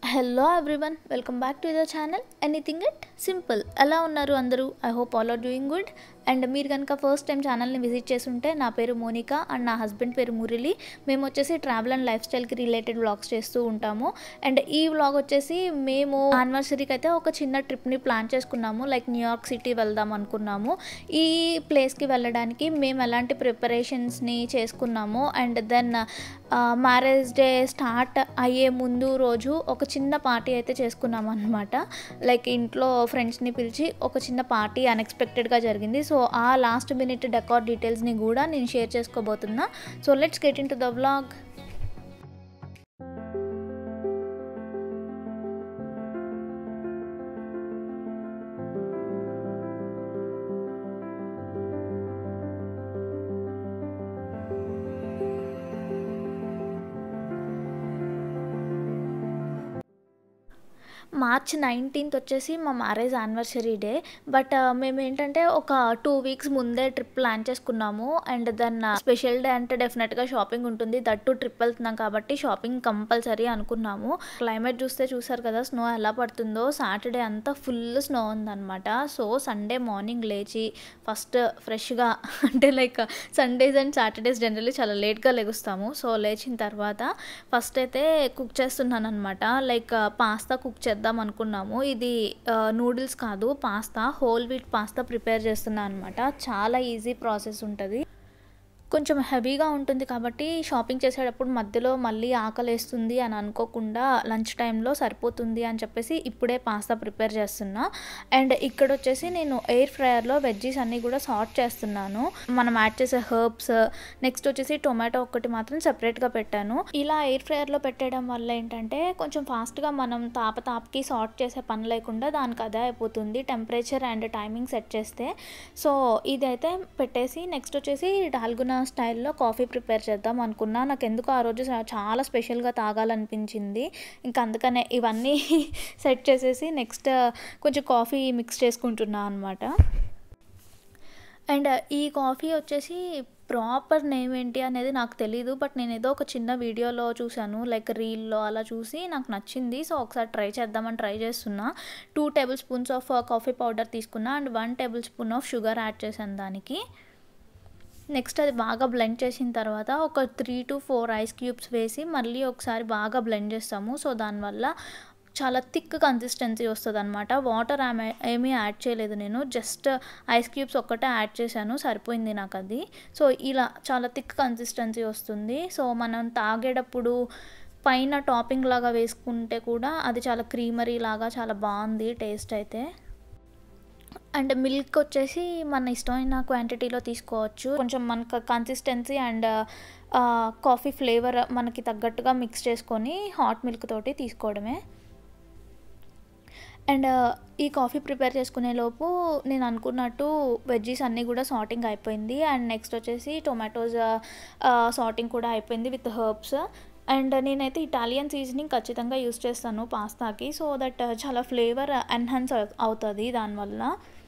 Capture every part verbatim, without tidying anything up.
Hello everyone, welcome back to the channel anything it simple. ఎలా ఉన్నారు అందరూ? I hope all are doing good. And మీరు కనుక first time ఛానల్ని visit చేస్తుంటే, నా పేరు మోనికా అండ్ నా హస్బెండ్ పేరు మురళి. మేము వచ్చేసి ట్రావెల్ అండ్ లైఫ్ స్టైల్కి రిలేటెడ్ వ్లాగ్స్ చేస్తూ ఉంటాము. అండ్ ఈ వ్లాగ్ వచ్చేసి మేము యానివర్సరీకి అయితే ఒక చిన్న ట్రిప్ని ప్లాన్ చేసుకున్నాము. లైక్ న్యూయార్క్ సిటీ వెళ్దాం అనుకున్నాము. ఈ ప్లేస్కి వెళ్ళడానికి మేము ఎలాంటి ప్రిపరేషన్స్ని చేసుకున్నాము and then marriage day start అయ్యే ముందు రోజు ఒక చిన్న పార్టీ అయితే చేసుకున్నాము అనమాట. లైక్ ఇంట్లో ఫ్రెండ్స్ని పిలిచి ఒక చిన్న పార్టీ అన్ఎక్స్పెక్టెడ్గా జరిగింది. సో ఆ లాస్ట్ మినిట్ డెకార్ డీటెయిల్స్ని కూడా నేను షేర్ చేసుకోబోతున్నా. So let's get into the vlog. March nineteenth వచ్చేసి మా మ్యారేజ్ యానివర్సరీ డే. బట్ మేము ఏంటంటే ఒక టూ వీక్స్ ముందే ట్రిప్ ప్లాన్ చేసుకున్నాము. అండ్ దెన్ స్పెషల్ డే అంటే డెఫినెట్గా షాపింగ్ ఉంటుంది. దట్టు ట్రిప్ వెళ్తున్నాం కాబట్టి షాపింగ్ కంపల్సరీ అనుకున్నాము. క్లైమేట్ చూస్తే చూసారు కదా స్నో ఎలా పడుతుందో. సాటర్డే అంతా ఫుల్ స్నో ఉందన్నమాట. సో సండే మార్నింగ్ లేచి ఫస్ట్ ఫ్రెష్గా అంటే like Sundays and Saturdays generally చాలా లేట్గా లెగుస్తాము. సో లేచిన తర్వాత ఫస్ట్ అయితే కుక్ చేస్తున్నాను అనమాట. లైక్ పాస్తా కుక్ చేద్దాం అనుకున్నాము. ఇది నూడిల్స్ కాదు, pasta, whole wheat pasta prepare చేస్తున్నాను అనమాట. చాలా ఈజీ ప్రాసెస్ ఉంటుంది. కొంచెం హెవీగా ఉంటుంది కాబట్టి షాపింగ్ చేసేటప్పుడు మధ్యలో మళ్ళీ ఆకలేస్తుంది అని అనుకోకుండా లంచ్ టైంలో సరిపోతుంది అని చెప్పేసి ఇప్పుడే పాస్తా ప్రిపేర్ చేస్తున్నా. అండ్ ఇక్కడ వచ్చేసి నేను ఎయిర్ ఫ్రైయర్లో వెజ్జీస్ అన్నీ కూడా సార్ట్ చేస్తున్నాను. మనం యాడ్ చేసే హర్బ్స్, నెక్స్ట్ వచ్చేసి టొమాటో ఒక్కటి మాత్రం సెపరేట్గా పెట్టాను. ఇలా ఎయిర్ ఫ్రైయర్లో పెట్టడం వల్ల ఏంటంటే కొంచెం ఫాస్ట్గా మనం తాప తాపకి సార్ట్ చేసే పని లేకుండా దానికి అదే అయిపోతుంది టెంపరేచర్ అండ్ టైమింగ్ సెట్ చేస్తే. సో ఇదైతే పెట్టేసి నెక్స్ట్ వచ్చేసి డాల్గునా స్టైల్లో కాఫీ ప్రిపేర్ చేద్దాం అనుకున్నా. నాకు ఎందుకు ఆ రోజు చాలా స్పెషల్గా తాగాలనిపించింది. ఇంకా అందుకనే ఇవన్నీ సెట్ చేసేసి నెక్స్ట్ కొంచెం కాఫీ మిక్స్ చేసుకుంటున్నా అనమాట. అండ్ ఈ కాఫీ వచ్చేసి ప్రాపర్ నేమ్ ఏంటి అనేది నాకు తెలీదు. బట్ నేను ఏదో ఒక చిన్న వీడియోలో చూశాను, లైక్ రీల్లో అలా చూసి నాకు నచ్చింది. సో ఒకసారి ట్రై చేద్దామని ట్రై చేస్తున్నా. Two tablespoons of coffee powder తీసుకున్నా and one tablespoon of sugar add చేశాను దానికి. నెక్స్ట్ అది బాగా బ్లెండ్ చేసిన తర్వాత ఒక three to four ice cubes వేసి మళ్ళీ ఒకసారి బాగా బ్లెండ్ చేస్తాము. సో దానివల్ల చాలా థిక్ కన్సిస్టెన్సీ వస్తుంది అనమాట. వాటర్ ఏమీ ఏమీ యాడ్ చేయలేదు నేను, జస్ట్ ఐస్ క్యూబ్స్ ఒక్కటే యాడ్ చేశాను, సరిపోయింది నాకు అది. సో ఇలా చాలా థిక్ కన్సిస్టెన్సీ వస్తుంది. సో మనం తాగేటప్పుడు పైన టాపింగ్ లాగా వేసుకుంటే కూడా అది చాలా క్రీమరీ లాగా చాలా బాగుంది టేస్ట్ అయితే. అండ్ మిల్క్ వచ్చేసి మన ఇష్టమైన క్వాంటిటీలో తీసుకోవచ్చు. కొంచెం మనకు కన్సిస్టెన్సీ అండ్ కాఫీ ఫ్లేవర్ మనకి తగ్గట్టుగా మిక్స్ చేసుకొని హాట్ మిల్క్ తోటి తీసుకోవడమే. అండ్ ఈ కాఫీ ప్రిపేర్ చేసుకునే లోపు నేను అనుకున్నట్టు వెజ్జీస్ అన్నీ కూడా సార్టింగ్ అయిపోయింది. అండ్ నెక్స్ట్ వచ్చేసి టొమాటోస్ సార్టింగ్ కూడా అయిపోయింది విత్ హర్బ్స్. అండ్ నేనైతే ఇటాలియన్ సీజనింగ్ ఖచ్చితంగా యూస్ చేస్తాను పాస్తాకి. సో దట్ చాలా ఫ్లేవర్ ఎన్హాన్స్ అవుతుంది దానివల్ల.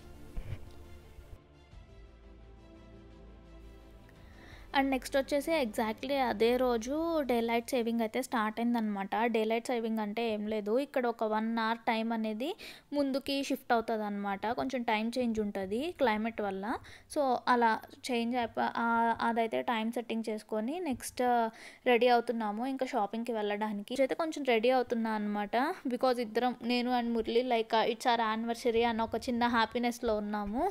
అండ్ నెక్స్ట్ వచ్చేసి ఎగ్జాక్ట్లీ అదే రోజు డే లైట్ సేవింగ్ అయితే స్టార్ట్ అయిందనమాట. డే లైట్ సేవింగ్ అంటే ఏం లేదు, ఇక్కడ ఒక వన్ అవర్ టైం అనేది ముందుకి షిఫ్ట్ అవుతుంది అనమాట. కొంచెం టైం చేంజ్ ఉంటుంది క్లైమేట్ వల్ల. సో అలా చేంజ్ అయిపో అదైతే టైం సెట్టింగ్ చేసుకొని నెక్స్ట్ రెడీ అవుతున్నాము ఇంకా షాపింగ్కి వెళ్ళడానికి. అయితే కొంచెం రెడీ అవుతున్నా అనమాట. బికాజ్ ఇద్దరం, నేను and Murali, like it's our anniversary అన్న ఒక చిన్న హ్యాపీనెస్లో ఉన్నాము.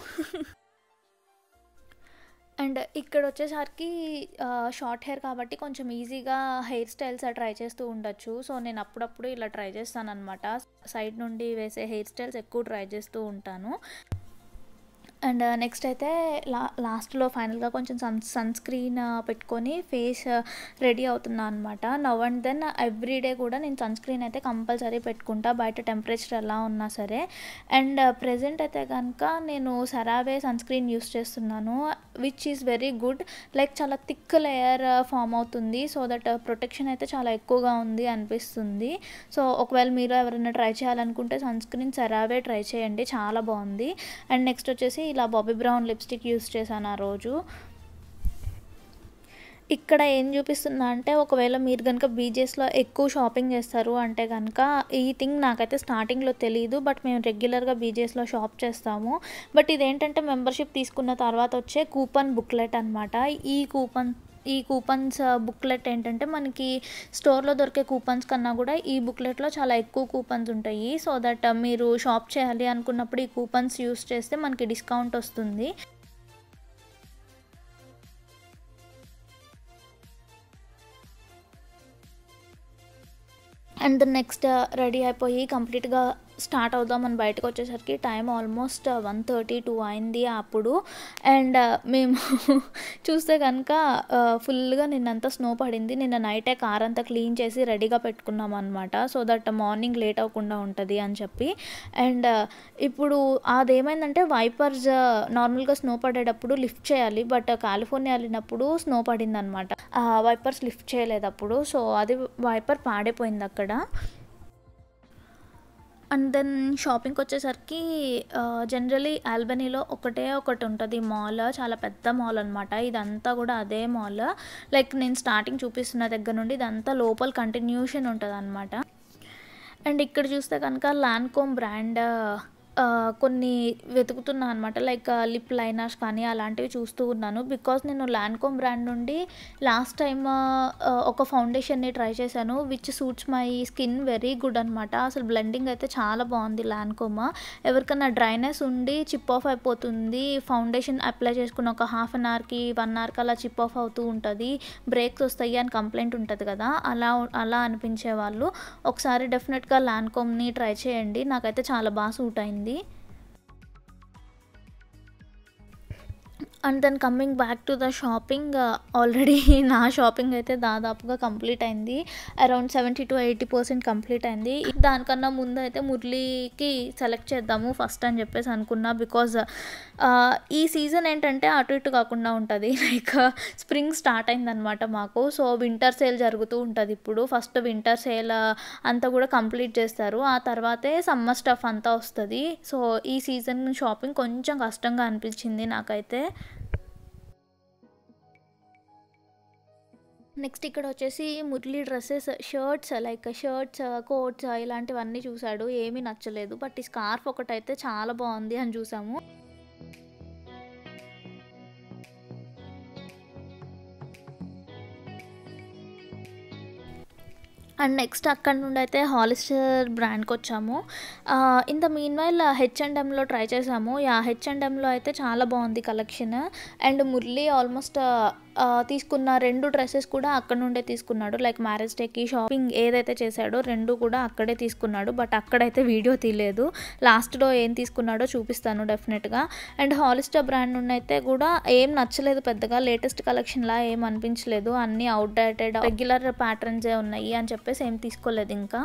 అండ్ ఇక్కడ వచ్చేసరికి షార్ట్ హెయిర్ కాబట్టి కొంచెం ఈజీగా హెయిర్ స్టైల్స్ ట్రై చేస్తూ ఉండొచ్చు. సో నేను అప్పుడప్పుడు ఇలా ట్రై చేస్తాను అనమాట. సైడ్ నుండి వేసే హెయిర్ స్టైల్స్ ఎక్కువ ట్రై చేస్తూ ఉంటాను. అండ్ నెక్స్ట్ అయితే లా లాస్ట్లో ఫైనల్గా కొంచెం సన్ సన్ స్క్రీన్ పెట్టుకొని ఫేస్ రెడీ అవుతున్నా అనమాట. నవ్ అండ్ దెన్ ఎవ్రీడే కూడా నేను సన్ స్క్రీన్ అయితే కంపల్సరీ పెట్టుకుంటా, బయట టెంపరేచర్ ఎలా ఉన్నా సరే. అండ్ ప్రజెంట్ అయితే కనుక నేను సెరావే సన్ స్క్రీన్ యూస్ చేస్తున్నాను, which is very good. Like చాలా థిక్ లేయర్ ఫామ్ అవుతుంది. సో దట్ ప్రొటెక్షన్ అయితే చాలా ఎక్కువగా ఉంది అనిపిస్తుంది. సో ఒకవేళ మీరు ఎవరైనా ట్రై చేయాలనుకుంటే సన్ స్క్రీన్ సెరావే ట్రై చేయండి, చాలా బాగుంది. అండ్ నెక్స్ట్ వచ్చేసి ఇలా బాబీ బ్రౌన్ లిప్స్టిక్ యూస్ చేశాను ఆ రోజు. ఇక్కడ ఏం చూపిస్తున్నా అంటే ఒకవేళ మీరు గనుక బీజేస్‌లో ఎక్కువ షాపింగ్ చేస్తారు అంటే గనుక ఈ థింగ్ నాకైతే స్టార్టింగ్‌లో తెలీదు. బట్ మేము రెగ్యులర్‌గా బీజేస్‌లో షాప్ చేస్తాము. బట్ ఇదేంటంటే మెంబర్‌షిప్ తీసుకున్న తర్వాత వచ్చే కూపన్ బుక్‌లెట్ అనమాట. ఈ కూపన్ ఈ కూపన్స్ బుక్‌లెట్ ఏంటంటే మనకి స్టోర్‌లో దొరికే కూపన్స్ కన్నా కూడా ఈ బుక్‌లెట్‌లో చాలా ఎక్కువ కూపన్స్ ఉంటాయి. సో దట్ మీరు షాప్ చేయాలి అనుకున్నప్పుడు ఈ కూపన్స్ యూజ్ చేస్తే మనకి డిస్కౌంట్ వస్తుంది. అండ్ నెక్స్ట్ రెడీ అయిపోయి కంప్లీట్‌గా స్టార్ట్ అవుదామని బయటకొచ్చేసరికి time almost one thirty two అయింది అప్పుడు. అండ్ మేము చూస్తే కనుక ఆహ్, ఫుల్‌గా నిన్నంతా స్నో పడింది. నిన్న నైటే కార్ అంతా క్లీన్ చేసి రెడీగా పెట్టుకున్నామనమాట. సో దట్ మార్నింగ్ లేట్ అవ్వకుండా ఉంటది అని చెప్పి. అండ్ ఇప్పుడు అదేమైందంటే వైపర్స్ నార్మల్‌గా స్నో పడేటప్పుడు లిఫ్ట్ చేయాలి. బట్ కాలిఫోర్నియా ఎళ్ళినప్పుడు స్నో పడిందనమాట. ఆ వైపర్స్ లిఫ్ట్ చేయలేదప్పుడు. సో అది వైపర్ పాడైపోయిందక్కడ. అండ్ దెన్ షాపింగ్‌కొచ్చేసరికి ఆహ్, జనరల్లీ ఆల్బనీలో ఒకటే ఒకటుంటది మాల్. చాలా పెద్ద మాల్ అనమాట. ఇదంతా గూడా అదే మాల్. లైక్ నేను స్టార్టింగ్ చూపిస్తున్న దగ్గర నుండి ఇదంతా లోపల కంటిన్యూషన్ ఉంటదనమాట. అండ్ ఇక్కడ చూస్తే కనుక లాన్కోమ్ బ్రాండ్ ఆహ్, కొన్ని వెతుకుతున్నా అనమాట. లైక్ లిప్ లైనర్స్ కానీ అలాంటివి చూస్తూ ఉన్నాను. బికాజ్ నేను లాన్కోమ్ బ్రాండ్ నుండి లాస్ట్ టైమ్ ఆహ్, ఒక ఫౌండేషన్‌ని ట్రై చేశాను. Which suits my skin very good అనమాట. అసలు బ్లెండింగ్ అయితే చాలా బావుంది లాన్కోమ్. ఎవరికన్నా డ్రైనెస్ ఉండి చిప్ ఆఫ్ అయిపోతుంది. ఫౌండేషన్ అప్లై చేసుకున్న ఒక హాఫ్ అన్ అవర్‌కి, వన్ అవర్‌కి అలా చిప్ ఆఫ్ అవుతూ ఉంటది. బ్రేక్స్ వస్తాయి అని కంప్లెయింట్ ఉంటది కదా! అలా అలా అనిపించే వాళ్ళు ఒకసారి డెఫినెట్‌గా లాన్కోమ్‌ని ట్రై చేయండి. నాకైతే చాలా బా సూట్ అయింది. And then coming back to the shopping already నా షాపింగ్ అయితే దాదాపుగా కంప్లీట్ అయింది. Around seventy to eighty percent complete అయింది. దానికన్నా ముందు అయితే మురళీకి సెలెక్ట్ చేద్దాము ఫస్ట్ అని చెప్పేసి అనుకున్నా. బికాజ్ ఆహ్, ఈ సీజన్ ఏంటంటే అటు ఇటు కాకుండా ఉంటది. లైక్ స్ప్రింగ్ స్టార్ట్ అయిందనమాట మాకు. సో వింటర్ సేల్ జరుగుతూ ఉంటది ఇప్పుడు. ఫస్ట్ వింటర్ సేల్ అంతా కూడా కంప్లీట్ చేస్తారు. ఆ తర్వాతే సమ్మర్ స్టఫ్ అంతా వస్తది. సో ఈ సీజన్ షాపింగ్ కొంచెం కష్టంగా అనిపించింది నాకైతే. నెక్స్ట్ ఇక్కడ వచ్చేసి Murali dresses, shirts like shirts, coats ఇలాంటివన్నీ చూసాడు. ఏమీ నచ్చలేదు. బట్ ఈ స్కార్ఫ్ ఒకటైతే చాలా బాగుంది అని చూసాము. అండ్ నెక్స్ట్ అక్కడ నుండి అయితే హాలిస్టర్ బ్రాండ్‌కి వచ్చాము. Ah, in the meanwhile H and ఎమ్‌లో ట్రై చేసాము. యాహ్! హెచ్ అండ్ ఎమ్‌లో అయితే చాలా బాగుంది కలెక్షన్. అండ్ మురళి ఆల్మోస్ట్ ఆహ్, తీసుకున్న రెండు డ్రెసెస్ కూడా అక్కడ నుండే తీసుకున్నాడు. లైక్ మ్యారేజ్ డేకి షాపింగ్ ఏదైతే చేశాడో రెండు కూడా అక్కడే తీసుకున్నాడు. బట్ అక్కడైతే వీడియో తీయలేదు. లాస్ట్‌లో ఏం తీసుకున్నాడో చూపిస్తాను డెఫినెట్‌గా. అండ్ హాలిస్టర్ బ్రాండ్ నుండి అయితే కూడా ఏం నచ్చలేదు పెద్దగా. లేటెస్ట్ కలెక్షన్‌లా ఏం అనిపించలేదు. అన్నీ అవుట్‌డేటెడ్ రెగ్యులర్ ప్యాటర్న్సే ఉన్నాయి అని చెప్పేసి ఏం తీసుకోలేదు ఇంకా.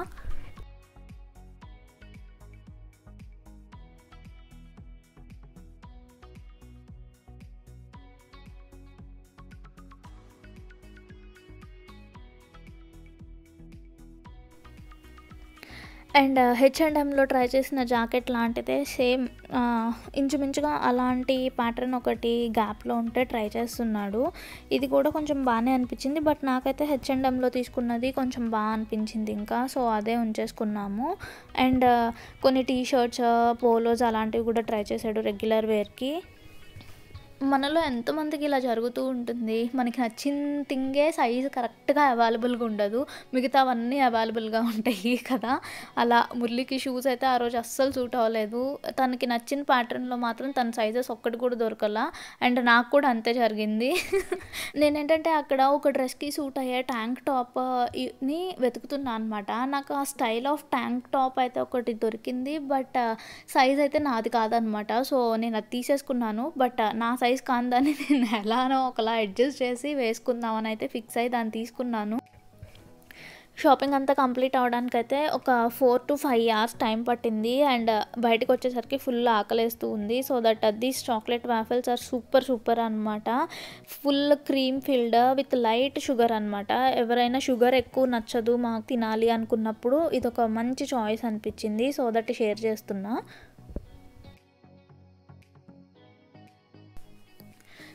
అండ్ హెచ్ అండ్ ఎమ్‌లో ట్రై చేసిన జాకెట్ లాంటిదే సేమ్ ఆహ్, ఇంచుమించుగా అలాంటి ప్యాటర్న్ ఒకటి గ్యాప్‌లో ఉంటే ట్రై చేస్తున్నాడు. ఇది కూడా కొంచెం బానే అనిపించింది. బట్ నాకైతే హెచ్ అండ్ ఎమ్‌లో తీసుకున్నది కొంచెం బా అనిపించింది ఇంకా. సో అదే ఉంచేసుకున్నాము. అండ్ కొన్ని టీ షర్ట్స్, పోలోస్ అలాంటివి కూడా ట్రై చేశాడు రెగ్యులర్ వేర్‌కి. మనలో ఎంతమందికి ఇలా జరుగుతూ ఉంటుంది. మనకి నచ్చిన థింగే సైజు కరెక్ట్‌గా అవైలబుల్‌గా ఉండదు. మిగతావన్నీ అవైలబుల్‌గా ఉంటాయి కదా! అలా మురళికి షూస్ అయితే ఆ రోజు అస్సలు సూట్ అవ్వలేదు. తనకి నచ్చిన ప్యాటర్న్‌లో మాత్రం తన సైజెస్ ఒక్కటి కూడా దొరకలా. అండ్ నాకు కూడా అంతే జరిగింది. నేనేంటంటే అక్కడ ఒక డ్రెస్‌కి సూట్ అయ్యే ట్యాంక్ టాప్ ఇ ని వెతుకుతున్నా అనమాట. నాకు ఆ స్టైల్ ఆఫ్ ట్యాంక్ టాప్ అయితే ఒకటి దొరికింది. బట్ సైజ్ అయితే నాది కాదనమాట. సో నేను అది తీసేసుకున్నాను. బట్ నా సైజ్ కానిదాన్ని నేను ఎలానో ఒకలా అడ్జస్ట్ చేసి వేసుకుందామని అయితే ఫిక్స్ అయ్యి దాన్ని తీసుకున్నాను. షాపింగ్ అంతా కంప్లీట్ అవ్వడానికైతే ఒక four to five hours time పట్టింది. అండ్ బయటకు వచ్చేసరికి ఫుల్ ఆకలేస్తూ ఉంది. So that these chocolate waffles are super super అనమాట. Full cream filled with light sugar అనమాట. ఎవరైనా షుగర్ ఎక్కువ నచ్చదు మాకు తినాలి అనుకున్నప్పుడు ఇదొక మంచి చాయిస్ అనిపించింది. సో దట్ షేర్ చేస్తున్నా.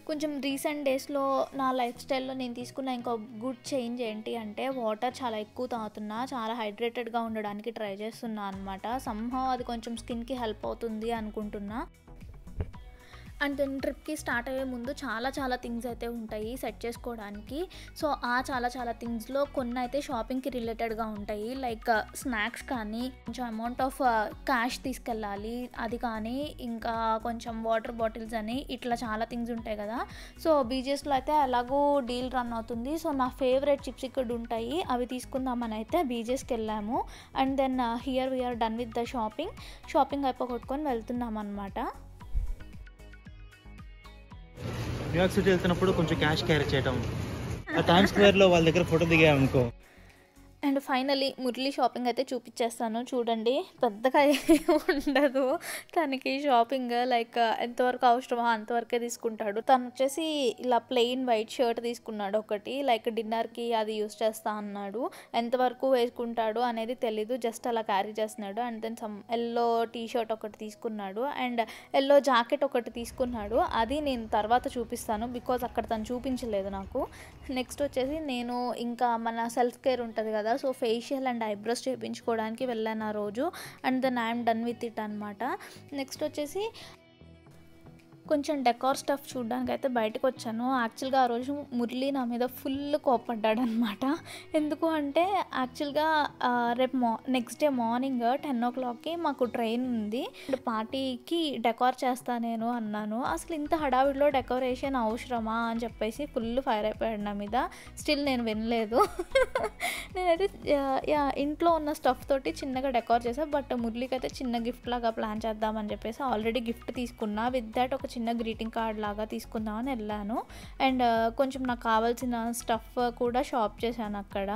కొంచెం రీసెంట్ డేస్లో నా లైఫ్ స్టైల్లో నేను తీసుకున్న ఇంకో గుడ్ చేంజ్ ఏంటి అంటే వాటర్ చాలా ఎక్కువ తాగుతున్నా, చాలా హైడ్రేటెడ్గా ఉండడానికి ట్రై చేస్తున్నా అనమాట. సంహౌ అది కొంచెం స్కిన్కి హెల్ప్ అవుతుంది అనుకుంటున్నా. అండ్ దెన్ ట్రిప్కి స్టార్ట్ అయ్యే ముందు చాలా చాలా థింగ్స్ అయితే ఉంటాయి సెట్ చేసుకోవడానికి. సో ఆ చాలా చాలా థింగ్స్లో కొన్ని అయితే షాపింగ్కి రిలేటెడ్గా ఉంటాయి. లైక్ స్నాక్స్ కానీ, కొంచెం అమౌంట్ ఆఫ్ క్యాష్ తీసుకెళ్ళాలి అది కానీ, ఇంకా కొంచెం వాటర్ బాటిల్స్ అని, ఇట్లా చాలా థింగ్స్ ఉంటాయి కదా. సో బీజెస్లో అయితే అలాగూ డీల్ రన్ అవుతుంది. సో నా ఫేవరెట్ చిప్స్ ఇక్కడ ఉంటాయి, అవి తీసుకుందామని అయితే బీజెస్కి వెళ్ళాము. And then here we are done with the shopping. Shopping అయిపోగొట్టుకొని వెళ్తున్నాం అనమాట. న్యూయార్క్ సిటీ వెళ్తున్నప్పుడు కొంచెం క్యాష్ క్యారీ చేయటం, ఆ టైమ్ స్క్వేర్లో వాళ్ళ దగ్గర ఫోటో దిగామనుకో. అండ్ ఫైనలీ మురళి షాపింగ్ అయితే చూపించేస్తాను చూడండి. పెద్దగా ఉండదు తనకి షాపింగ్, లైక్ ఎంతవరకు అవసరమో అంతవరకే తీసుకుంటాడు. తను వచ్చేసి ఇలా ప్లెయిన్ వైట్ షర్ట్ తీసుకున్నాడు ఒకటి, లైక్ డిన్నర్కి అది యూస్ చేస్తా అన్నాడు. ఎంతవరకు వేసుకుంటాడు అనేది తెలీదు, జస్ట్ అలా క్యారీ చేస్తున్నాడు. And then some yellow T shirt ఒకటి తీసుకున్నాడు, అండ్ ఎల్లో జాకెట్ ఒకటి తీసుకున్నాడు. అది నేను తర్వాత చూపిస్తాను, బికాజ్ అక్కడ తను చూపించలేదు నాకు. నెక్స్ట్ వచ్చేసి నేను ఇంకా మన సెల్ఫ్ కేర్ ఉంటుంది కదా, సో ఫేషియల్ అండ్ ఐబ్రోస్ చేయించుకోవడానికి వెళ్ళాను ఆ రోజు. And then I'm done with it అనమాట. నెక్స్ట్ వచ్చేసి కొంచెం డెకార్ స్టఫ్ చూడడానికి అయితే బయటకు వచ్చాను. యాక్చువల్గా ఆ రోజు మురళి నా మీద ఫుల్ కోపడ్డాడు అనమాట. ఎందుకు అంటే యాక్చువల్గా రేపు మా నెక్స్ట్ డే మార్నింగ్ టెన్ ఓ క్లాక్కి మాకు ట్రైన్ ఉంది. పార్టీకి డెకార్ చేస్తా నేను అన్నాను. అసలు ఇంత హడావిడిలో డెకరేషన్ అవసరమా అని చెప్పేసి ఫుల్ ఫైర్ అయిపోయాడు నా మీద. స్టిల్ నేను వినలేదు. నేనైతే ఇంట్లో ఉన్న స్టఫ్ తోటి చిన్నగా డెకార్ చేసాను. బట్ మురళికి అయితే చిన్న గిఫ్ట్ లాగా ప్లాన్ చేద్దామని చెప్పేసి ఆల్రెడీ గిఫ్ట్ తీసుకున్నా. విత్ దాట్ ఒక చిన్న గ్రీటింగ్ కార్డ్ లాగా తీసుకుందామని వెళ్ళాను. అండ్ కొంచెం నాకు కావాల్సిన స్టఫ్ కూడా షాప్ చేశాను అక్కడ.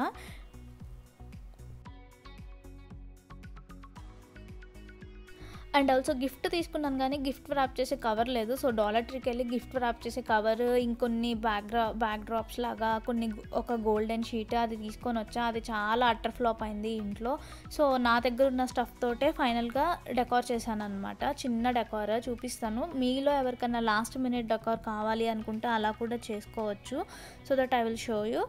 అండ్ ఆల్సో గిఫ్ట్ తీసుకున్నాను కానీ గిఫ్ట్ ర్యాప్ చేసే కవర్ లేదు. సో డాలర్ ట్రీకి వెళ్ళి గిఫ్ట్ ర్యాప్ చేసే కవర్, ఇంకొన్ని బ్యాక్ డ్రా బ్యాక్ డ్రాప్స్ లాగా కొన్ని, ఒక గోల్డెన్ షీట్ అది తీసుకొని వచ్చా. అది చాలా అట్టర్ ఫ్లాప్ అయింది ఇంట్లో. సో నా దగ్గర ఉన్న స్టఫ్ తోటే ఫైనల్గా డెకార్ చేశాను అనమాట. చిన్న డెకార్ చూపిస్తాను. మీలో ఎవరికైనా లాస్ట్ మినిట్ డెకార్ కావాలి అనుకుంటే అలా కూడా చేసుకోవచ్చు. So that I will show you.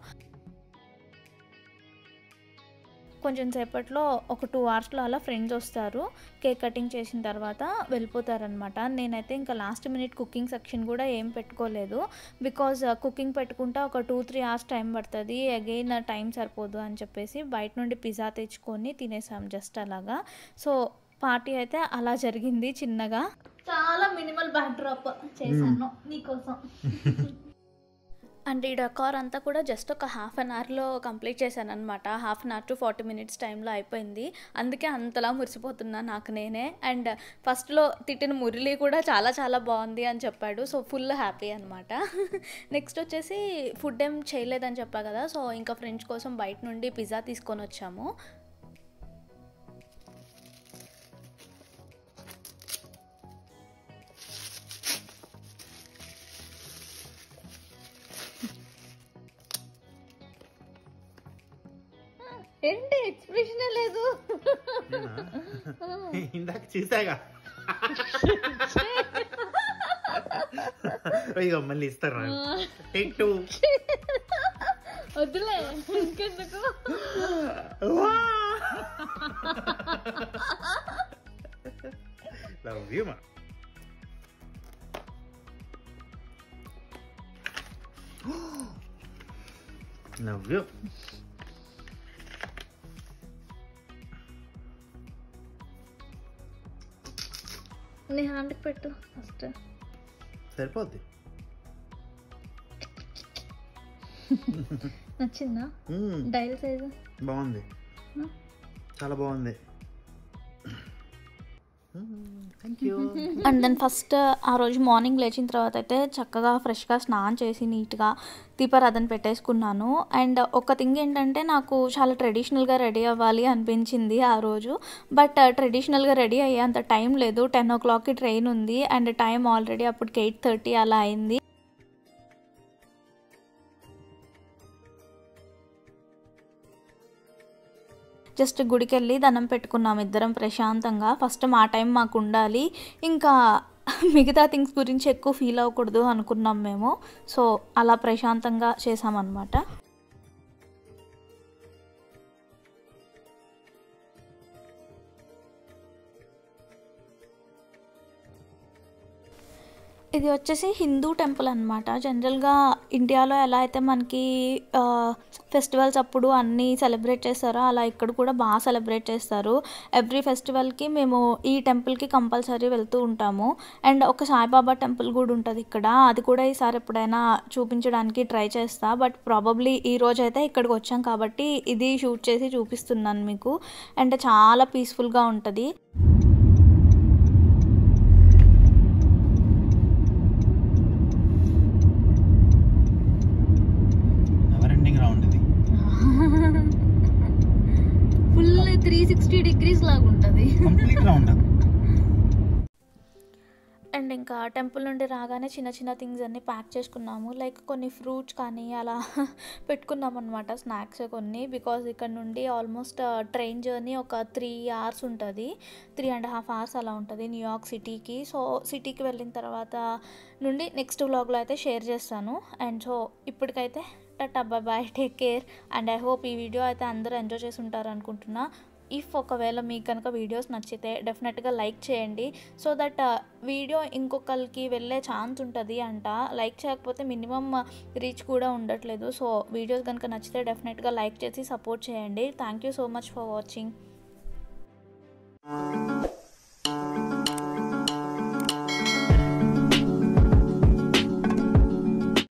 కొంచెం సేపట్లో ఒక టూ అవర్స్లో అలా ఫ్రెండ్స్ వస్తారు. కేక్ కటింగ్ చేసిన తర్వాత వెళ్ళిపోతారనమాట. నేనైతే ఇంకా లాస్ట్ మినిట్ కుకింగ్ సెక్షన్ కూడా ఏం పెట్టుకోలేదు, బికాజ్ కుకింగ్ పెట్టుకుంటే ఒక టూ త్రీ అవర్స్ టైం పడుతుంది, అగైన్ టైం సరిపోదు అని చెప్పేసి బయట నుండి పిజ్జా తెచ్చుకొని తినేసాం జస్ట్ అలాగా. సో పార్టీ అయితే అలా జరిగింది చిన్నగా. చాలా మినిమల్ బ్యాక్ డ్రాప్ చేశాను నీకోసం. అండ్ ఈ డెకార్ అంతా కూడా జస్ట్ ఒక హాఫ్ అన్ అవర్లో కంప్లీట్ చేశాను అనమాట. Half an hour to forty minutes టైంలో అయిపోయింది. అందుకే అంతలా మురిసిపోతున్నా నాకు నేనే. అండ్ ఫస్ట్లో తిట్టిన మురళి కూడా చాలా చాలా బాగుంది అని చెప్పాడు. సో ఫుల్ హ్యాపీ అనమాట. నెక్స్ట్ వచ్చేసి ఫుడ్ ఏం చేయలేదని చెప్పా కదా, సో ఇంకా ఫ్రెండ్స్ కోసం బయట నుండి పిజ్జా తీసుకొని వచ్చాము. ఏంటి ఎక్స్ప్రెషన్ లేదు? ఇందాక చూసాగా. ఇక మళ్ళీ ఇస్తారు. Take two. వద్దులే ఇంకెందుకు. లవ్ యూ మా. Love you. నీ హ్యాండ్కి పెట్టు ఫస్ట్. సరిపోద్ది. నచ్చిందా డైల్ సైజు? బాగుంది, చాలా బాగుంది. అండ్ దెన్ ఫస్ట్ ఆ రోజు మార్నింగ్ లేచిన తర్వాత అయితే చక్కగా ఫ్రెష్గా స్నానం చేసి నీట్గా దీపారాధన పెట్టేసుకున్నాను. అండ్ ఒక థింగ్ ఏంటంటే నాకు చాలా ట్రెడిషనల్గా రెడీ అవ్వాలి అనిపించింది ఆ రోజు. బట్ ట్రెడిషనల్గా రెడీ అయ్యేంత టైం లేదు. టెన్ ఓ క్లాక్కి ట్రైన్ ఉంది అండ్ టైం ఆల్రెడీ అప్పటికి ఎయిట్ థర్టీ అలా అయింది. జస్ట్ గుడికి వెళ్ళి దండం పెట్టుకున్నాం ఇద్దరం ప్రశాంతంగా. ఫస్ట్ మా టైం మాకు ఉండాలి, ఇంకా మిగతా థింగ్స్ గురించి ఎక్కువ ఫీల్ అవ్వకూడదు అనుకున్నాం మేము. సో అలా ప్రశాంతంగా చేసామన్నమాట. ఇది వచ్చేసి హిందూ టెంపుల్ అనమాట. జనరల్గా ఇండియాలో ఎలా అయితే మనకి ఫెస్టివల్స్ అప్పుడు అన్నీ సెలబ్రేట్ చేస్తారో అలా ఇక్కడ కూడా బాగా సెలబ్రేట్ చేస్తారు. ఎవ్రీ ఫెస్టివల్కి మేము ఈ టెంపుల్కి కంపల్సరీ వెళ్తూ ఉంటాము. అండ్ ఒక సాయిబాబా టెంపుల్ కూడా ఉంటుంది ఇక్కడ. అది కూడా ఈసారి ఎప్పుడైనా చూపించడానికి ట్రై చేస్తా. బట్ ప్రాబబ్లీ ఈ రోజు అయితే ఇక్కడికి వచ్చాం కాబట్టి ఇది షూట్ చేసి చూపిస్తున్నాను మీకు. అండ్ చాలా పీస్ఫుల్గా ఉంటుంది. ఫుల్ త్రీ సిక్స్టీ డిగ్రీస్ లాగా ఉంటుంది. అండ్ ఇంకా టెంపుల్ నుండి రాగానే చిన్న చిన్న థింగ్స్ అన్నీ ప్యాక్ చేసుకున్నాము. లైక్ కొన్ని ఫ్రూట్స్ కానీ అలా పెట్టుకున్నాం అనమాట, స్నాక్స్ కొన్ని. బికాజ్ ఇక్కడ నుండి ఆల్మోస్ట్ ట్రైన్ జర్నీ ఒక త్రీ అవర్స్ ఉంటుంది, త్రీ అండ్ హాఫ్ అవర్స్ అలా ఉంటుంది న్యూయార్క్ సిటీకి. సో సిటీకి వెళ్ళిన తర్వాత నుండి నెక్స్ట్ వ్లాగ్లో అయితే షేర్ చేస్తాను. అండ్ సో ఇప్పటికైతే టాటా, bye bye, take care. And I hope ఈ వీడియో అయితే అందరూ ఎంజాయ్ చేసి ఉంటారు అనుకుంటున్నా. ఇఫ్ ఒకవేళ మీకు కనుక వీడియోస్ నచ్చితే డెఫినెట్గా లైక్ చేయండి. సో దట్ వీడియో ఇంకొకరికి వెళ్ళే ఛాన్స్ ఉంటుంది అంట. లైక్ చేయకపోతే మినిమం రీచ్ కూడా ఉండట్లేదు. సో వీడియోస్ కనుక నచ్చితే డెఫినెట్గా లైక్ చేసి సపోర్ట్ చేయండి. Thank you so much for watching.